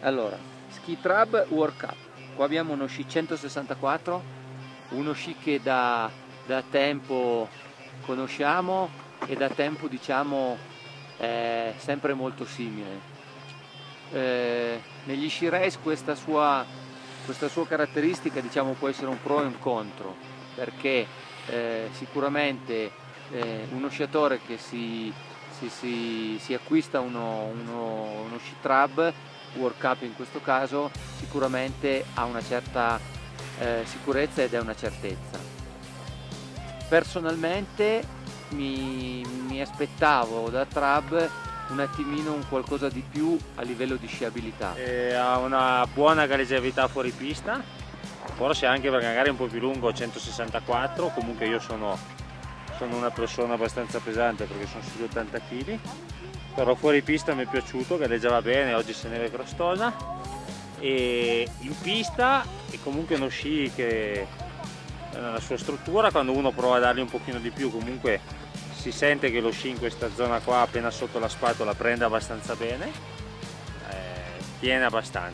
Allora, Ski Trab World Cup. Qua abbiamo uno sci 164, uno sci che da tempo conosciamo e da tempo diciamo è sempre molto simile. Negli sci race questa sua caratteristica diciamo può essere un pro e un contro, perché sicuramente uno sciatore che si acquista uno sci Trab World Cup in questo caso sicuramente ha una certa sicurezza ed è una certezza. Personalmente mi aspettavo da Trab un attimino un qualcosa di più a livello di sciabilità. Ha una buona galleggiabilità fuori pista, forse anche perché magari è un po' più lungo, 164, comunque io sono una persona abbastanza pesante perché sono sugli 80 kg, però fuori pista mi è piaciuto, galleggiava bene, oggi se ne è crostosa, e in pista è comunque uno sci che nella sua struttura, quando uno prova a dargli un pochino di più, comunque si sente che lo sci in questa zona qua appena sotto la spatola prende abbastanza bene, tiene abbastanza.